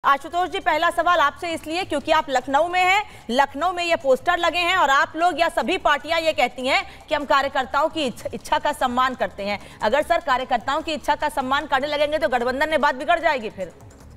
आशुतोष जी, पहला सवाल आपसे इसलिए क्योंकि आप लखनऊ में हैं, लखनऊ में ये पोस्टर लगे हैं और आप लोग या सभी पार्टियां ये कहती हैं कि हम कार्यकर्ताओं की इच्छा का सम्मान करते हैं। अगर सर कार्यकर्ताओं की इच्छा का सम्मान करने लगेंगे तो गठबंधन में बात बिगड़ जाएगी फिर।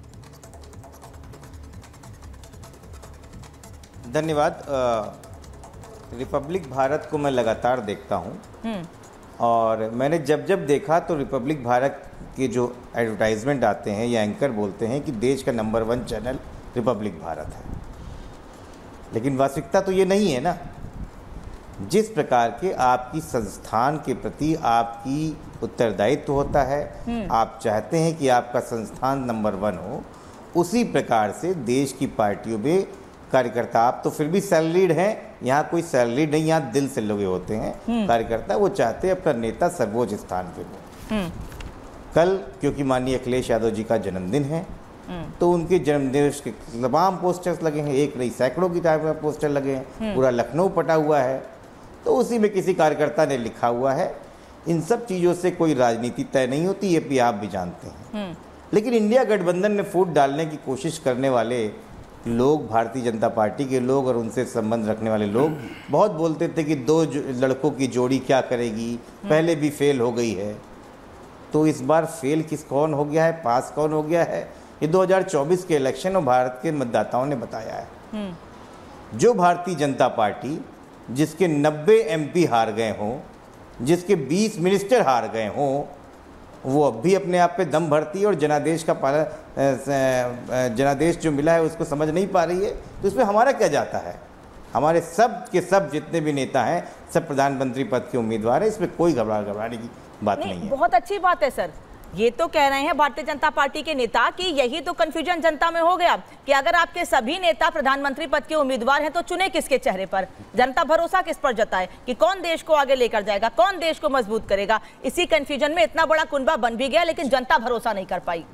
धन्यवाद। रिपब्लिक भारत को मैं लगातार देखता हूं और मैंने जब जब देखा तो रिपब्लिक भारत के जो एडवर्टाइजमेंट आते हैं या एंकर बोलते हैं कि देश का नंबर 1 चैनल रिपब्लिक भारत है, लेकिन वास्तविकता तो ये नहीं है ना। जिस प्रकार के आपकी संस्थान के प्रति आपकी उत्तरदायित्व होता है, आप चाहते हैं कि आपका संस्थान नंबर 1 हो, उसी प्रकार से देश की पार्टियों में कार्यकर्ता, आप तो फिर भी सैलरीड हैं, यहाँ कोई सैलरीड नहीं, यहाँ दिल से लगे होते हैं कार्यकर्ता। वो चाहते हैं अपना नेता सर्वोच्च स्थान पे हो। कल क्योंकि माननीय अखिलेश यादव जी का जन्मदिन है तो उनके जन्मदिन के तमाम पोस्टर्स लगे हैं, एक नहीं सैकड़ों की टाइप का पोस्टर लगे हैं, पूरा लखनऊ पटा हुआ है। तो उसी में किसी कार्यकर्ता ने लिखा हुआ है। इन सब चीज़ों से कोई राजनीति तय नहीं होती, ये भी आप भी जानते हैं। लेकिन इंडिया गठबंधन में फूट डालने की कोशिश करने वाले लोग, भारतीय जनता पार्टी के लोग और उनसे संबंध रखने वाले लोग बहुत बोलते थे कि 2 लड़कों की जोड़ी क्या करेगी, पहले भी फेल हो गई है। तो इस बार फेल कौन हो गया है, पास कौन हो गया है, ये 2024 के इलेक्शन और भारत के मतदाताओं ने बताया है। जो भारतीय जनता पार्टी जिसके 90 MP हार गए हों, जिसके 20 मिनिस्टर हार गए हों, वो अब भी अपने आप पे दम भरती है और जनादेश का जनादेश जो मिला है उसको समझ नहीं पा रही है। तो इसमें हमारा क्या जाता है? हमारे सब के सब जितने भी नेता हैं सब प्रधानमंत्री पद के उम्मीदवार हैं, इसमें कोई घबराने की बात नहीं है। बहुत अच्छी बात है सर, ये तो कह रहे हैं भारतीय जनता पार्टी के नेता कि यही तो कंफ्यूजन जनता में हो गया कि अगर आपके सभी नेता प्रधानमंत्री पद के उम्मीदवार हैं तो चुने किसके चेहरे पर, जनता भरोसा किस पर जताए कि कौन देश को आगे लेकर जाएगा, कौन देश को मजबूत करेगा। इसी कंफ्यूजन में इतना बड़ा कुनबा बन भी गया लेकिन जनता भरोसा नहीं कर पाई।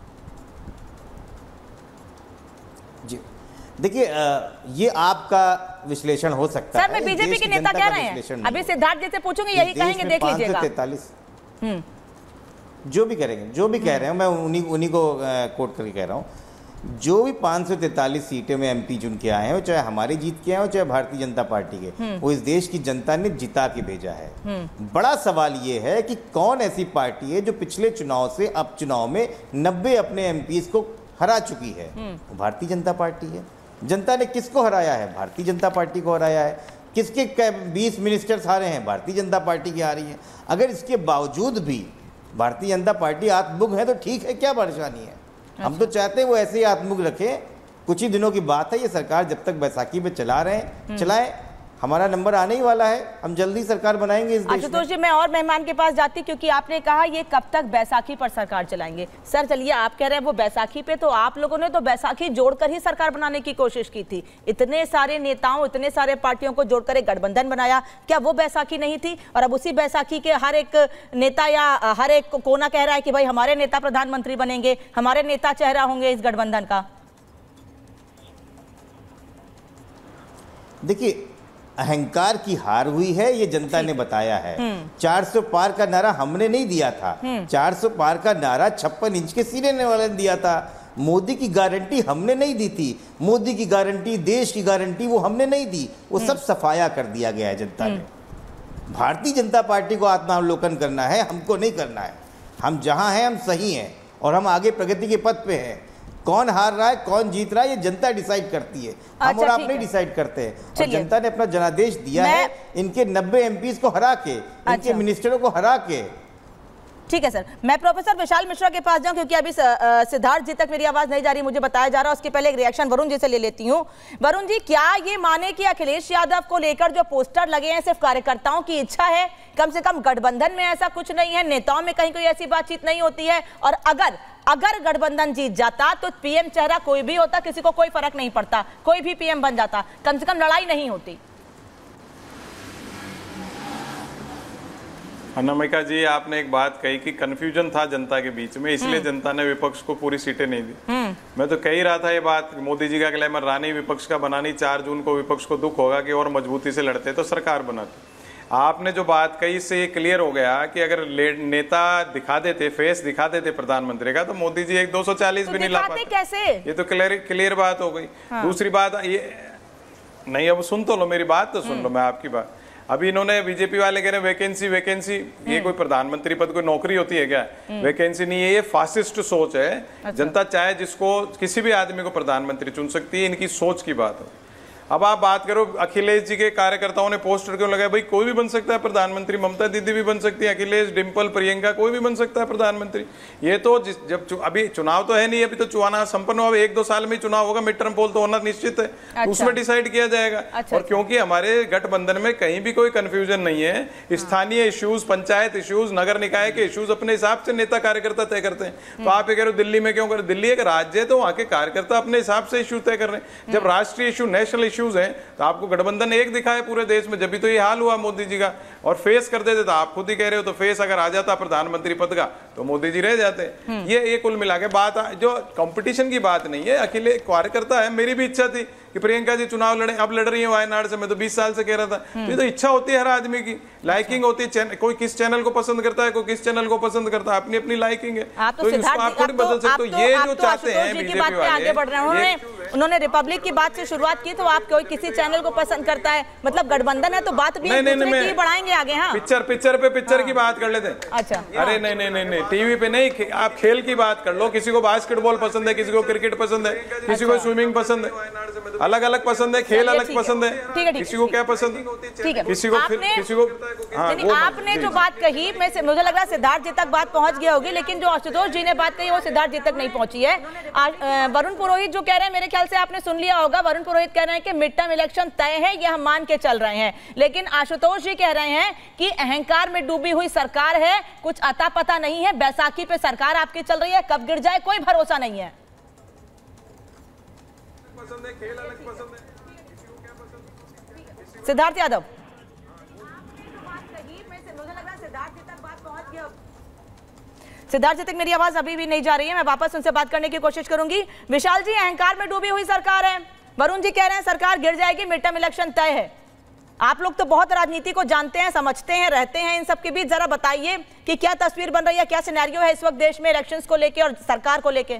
जी देखिए, ये आपका विश्लेषण हो सकता है। सर मैं बीजेपी के नेता कह रहे हैं, अभी सिद्धार्थ जी से पूछूंगे यही कहेंगे, देख लीजिएगा। 543 जो भी करेंगे, जो भी कह रहे हैं, मैं उन्हीं को कोट करके कह रहा हूँ। जो भी 543 सीटें में MP चुन के आए हैं, चाहे हमारी जीत के आए हो चाहे भारतीय जनता पार्टी के, वो इस देश की जनता ने जिता के भेजा है। बड़ा सवाल ये है कि कौन ऐसी पार्टी है जो पिछले चुनाव से अब चुनाव में 90 अपने MPs को हरा चुकी है? भारतीय जनता पार्टी है। जनता ने किसको हराया है? भारतीय जनता पार्टी को हराया है। किसके 20 मिनिस्टर्स हारे हैं? भारतीय जनता पार्टी की हारी है। अगर इसके बावजूद भी भारतीय जनता पार्टी आत्ममुख है तो ठीक है, क्या परेशानी है? हम तो चाहते हैं वो ऐसे ही आत्ममुख रखें। कुछ ही दिनों की बात है, ये सरकार जब तक बैसाखी पे चला रहे हैं चलाएं, हमारा नंबर आने ही वाला है, हम जल्दी सरकार बनाएंगे इस देश में। आशुतोष जी, मैं और मेहमान के पास जाती क्योंकि आपने कहा ये कब तक बैसाखी पर सरकार चलाएंगे। सर चलिए, आप कह रहे हैं वो बैसाखी पे, तो आप लोगों ने तो बैसाखी जोड़कर ही सरकार बनाने की कोशिश की थी। इतने सारे नेताओं, इतने सारे पार्टियों को जोड़कर एक गठबंधन बनाया, क्या वो बैसाखी नहीं थी? और अब उसी बैसाखी के हर एक नेता या हर एक कोना कह रहा है कि भाई हमारे नेता प्रधानमंत्री बनेंगे, हमारे नेता चेहरा होंगे इस गठबंधन का। देखिए, अहंकार की हार हुई है, ये जनता ने बताया है। 400 पार का नारा हमने नहीं दिया था, 400 पार का नारा 56 इंच के सीने वाले ने दिया था। मोदी की गारंटी हमने नहीं दी थी, मोदी की गारंटी, देश की गारंटी वो हमने नहीं दी, वो सब सफाया कर दिया गया है जनता ने। भारतीय जनता पार्टी को आत्मावलोकन करना है, हमको नहीं करना है। हम जहां हैं हम सही हैं और हम आगे प्रगति के पथ पे हैं। कौन हार रहा है, कौन जीत रहा है, ये जनता डिसाइड करती है। हम और आप नहीं डिसाइड करते हैं। और जनता ने अपना जनादेश दिया है इनके 90 MPs को हरा के, इनके मिनिस्टरों को हरा के। ठीक है सर, मैं प्रोफेसर विशाल मिश्रा के पास जाऊं क्योंकि अभी सिद्धार्थ जी तक मेरी आवाज नहीं जा रही, मुझे बताया जा रहा है। उसके पहले एक रिएक्शन वरुण जी से ले लेती हूं। वरुण जी, क्या ये माने कि अखिलेश यादव को लेकर जो पोस्टर लगे हैं सिर्फ कार्यकर्ताओं की इच्छा है? कम से कम गठबंधन में ऐसा कुछ नहीं है, नेताओं में कहीं कोई ऐसी बातचीत नहीं होती है? और अगर गठबंधन जीत जाता तो PM चेहरा कोई भी होता, किसी को कोई फर्क नहीं पड़ता, कोई भी PM बन जाता, कम से कम लड़ाई नहीं होती। अनामिका जी, आपने एक बात कही कि कंफ्यूजन था जनता के बीच में, इसलिए जनता ने विपक्ष को पूरी सीटें नहीं दी। मैं तो कह ही रहा था ये बात, मोदी जी का क्लेमर रानी विपक्ष का बनानी, 4 जून को विपक्ष को दुख होगा कि और मजबूती से लड़ते तो सरकार बनाते। आपने जो बात कही इससे ये क्लियर हो गया कि अगर नेता दिखा देते, फेस दिखा देते प्रधानमंत्री का, तो मोदी जी 240 भी नहीं ला पाते। कैसे? ये तो क्लियर बात हो गई। हाँ। दूसरी बात ये नहीं, अब सुन तो लो मेरी बात, तो सुन लो मैं आपकी बात। अभी इन्होंने बीजेपी वाले कह रहे हैं वैकेंसी, ये कोई प्रधानमंत्री पद कोई नौकरी होती है क्या? वैकेंसी नहीं है, ये फासिस्ट सोच है। अच्छा। जनता चाहे जिसको, किसी भी आदमी को प्रधानमंत्री चुन सकती है, इनकी सोच की बात है। अब आप बात करो अखिलेश जी के कार्यकर्ताओं ने पोस्टर क्यों लगाया? भाई कोई भी बन सकता है प्रधानमंत्री, ममता दीदी भी बन सकती है, अखिलेश, डिम्पल, प्रियंका, कोई भी बन सकता है प्रधानमंत्री। ये तो जब अभी चुनाव तो है नहीं, अभी तो चुनाव संपन्न हुआ, 1-2 साल में चुनाव होगा, मिड टर्म पोल तो होना निश्चित है। अच्छा। उसमें डिसाइड किया जाएगा। अच्छा। और क्योंकि हमारे गठबंधन में कहीं भी कोई कंफ्यूजन नहीं है, स्थानीय इश्यूज, पंचायत इश्यूज, नगर निकाय के इश्यूज अपने हिसाब से नेता कार्यकर्ता तय करते हैं। तो आप ये कह रहे हो दिल्ली में क्यों कर? दिल्ली एक राज्य है, तो वहां के कार्यकर्ता अपने हिसाब से इश्यू तय कर रहे हैं। जब राष्ट्रीय इश्यू, नेशनल इश्यूज है, तो आपको गठबंधन एक दिखा है पूरे देश में, जब भी तो ये हाल हुआ मोदी जी का। और फेस कर देते, तो आप खुद ही कह रहे हो, तो फेस अगर आ जाता प्रधानमंत्री पद का तो मोदी जी रह जाते। ये कुल मिला के बात, जो कंपटीशन की बात नहीं है, अकेले कार्यकर्ता है। मेरी भी इच्छा थी कि प्रियंका जी चुनाव लड़े, अब लड़ रही है वायनाड से, मैं तो 20 साल से कह रहा था। तो ये तो इच्छा होती है हर आदमी की, लाइकिंग होती है, कोई किस चैनल को पसंद करता है, कोई किस चैनल को पसंद करता है, अपनी अपनी लाइकिंग है। तो इसको आप थोड़ी बदल सकते हो। ये जो चाहते हैं बीजेपी वाले, उन्होंने रिपब्लिक की बात से शुरुआत की, तो आप कोई किसी चैनल को पसंद करता है, मतलब गठबंधन है तो बात भी नहीं बढ़ाएंगे आगे। हाँ, पिक्चर की बात कर लेते हैं। अच्छा, अरे नहीं, टीवी पे नहीं, आप खेल की बात कर लो। किसी को बास्केटबॉल पसंद है, किसी को क्रिकेट पसंद है, किसी को स्विमिंग पसंद है, अलग अलग पसंद है, खेल अलग पसंद है, किसी को क्या पसंद है, ठीक है, किसी को आपने जो बात कही, मुझे लग रहा है सिद्धार्थ जी तक बात पहुंच गया होगी, लेकिन जो आशुतोष जी ने बात कही वो सिद्धार्थ जी तक नहीं पहुंची है। वरुण पुरोहित जो कह रहे हैं, मेरे ख्याल से आपने सुन लिया होगा, वरुण पुरोहित कह रहे हैं कि मिड टर्म इलेक्शन तय है, ये हम मान के चल रहे हैं। लेकिन आशुतोष जी कह रहे हैं कि अहंकार में डूबी हुई सरकार है, कुछ अता पता नहीं है, बैसाखी पे सरकार आपकी चल रही है, कब गिर जाए कोई भरोसा नहीं है। सिद्धार्थ यादव, सिद्धार्थ जी तक मेरी आवाज अभी भी नहीं जा रही है, मैं वापस उनसे बात करने की कोशिश करूंगी। विशाल जी, अहंकार में डूबी हुई सरकार है, वरुण जी कह रहे हैं सरकार गिर जाएगी, मिड टर्म इलेक्शन तय है। आप लोग तो बहुत राजनीति को जानते हैं, समझते हैं, रहते हैं इन सब के बीच, जरा बताइए कि क्या तस्वीर बन रही है, क्या सिनेरियो है इस वक्त देश में इलेक्शंस को लेके और सरकार को लेके।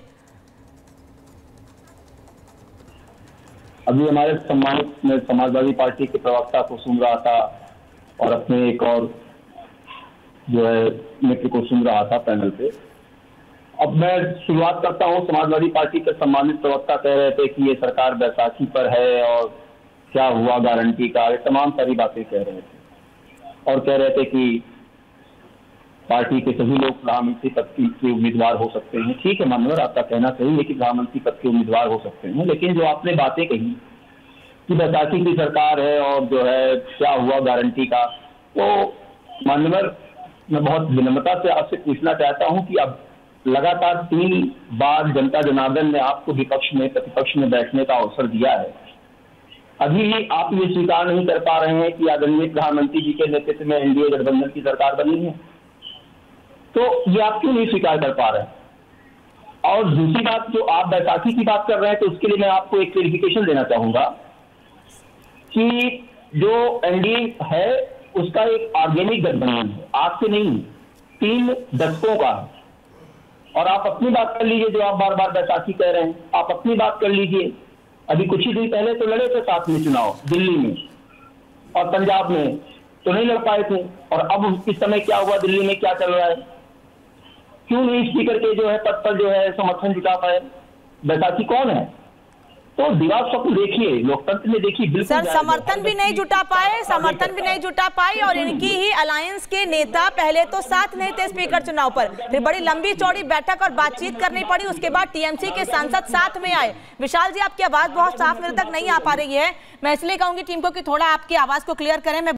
अभी हमारे सम्मानित में समाजवादी पार्टी के प्रवक्ता को सुन रहा था और अपने एक और जो है मित्र को सुन रहा था पैनल पे। अब मैं शुरुआत करता हूं। समाजवादी पार्टी के सम्मानित प्रवक्ता कह रहे थे कि ये सरकार बैसाखी पर है और क्या हुआ गारंटी का, ये तमाम सारी बातें कह रहे थे और कह रहे थे कि पार्टी के सभी लोग प्रधानमंत्री पद के उम्मीदवार हो सकते हैं। ठीक है मानवर, आपका कहना सही है कि प्रधानमंत्री पद के उम्मीदवार हो सकते हैं, लेकिन जो आपने बातें कही कि बैसाखी की सरकार है और जो है क्या हुआ गारंटी का, तो मानवर मैं बहुत विनम्रता से आपसे पूछना चाहता हूं कि अब लगातार 3 बार जनता जनार्दन ने आपको विपक्ष में, प्रतिपक्ष में बैठने का अवसर दिया है, अभी आप ये स्वीकार नहीं कर पा रहे हैं कि आदरणीय प्रधानमंत्री जी के नेतृत्व में एनडीए गठबंधन की सरकार बनी है, तो ये आप क्यों नहीं स्वीकार कर पा रहे हैं? और दूसरी बात, जो आप बैसाखी की बात कर रहे हैं, तो उसके लिए मैं आपको एक क्लेरिफिकेशन देना चाहूंगा कि जो एनडीए है उसका एक ऑर्गेनिक गठबंधन है, आज से नहीं, 3 दशकों का है। और आप अपनी बात कर लीजिए, जो आप बार बार बैसाखी कह रहे हैं, आप अपनी बात कर लीजिए। अभी कुछ ही दिन पहले तो लड़े थे साथ में चुनाव, दिल्ली में और पंजाब में तो नहीं लड़ पाए थे, और अब इस समय क्या हुआ, दिल्ली में क्या चल रहा है, क्यों नहीं स्पीकर के जो है पद पर जो है समर्थन जुटा पाए? बैसाखी कौन है? तो दिवार स्वप्न देखिए, लोकतंत्र में देखिए, बिल्कुल सर समर्थन भी नहीं जुटा पाए, और इनकी ही अलायंस के नेता पहले तो साथ नहीं थे स्पीकर चुनाव पर, फिर बड़ी लंबी चौड़ी बैठक और बातचीत करनी पड़ी, उसके बाद टीएमसी के सांसद साथ में आए। विशाल जी, आपकी आवाज बहुत साफ मेरे तक नहीं आ पा रही है, मैं इसलिए कहूंगी टीम को कि थोड़ा आपकी आवाज को क्लियर करें। मैं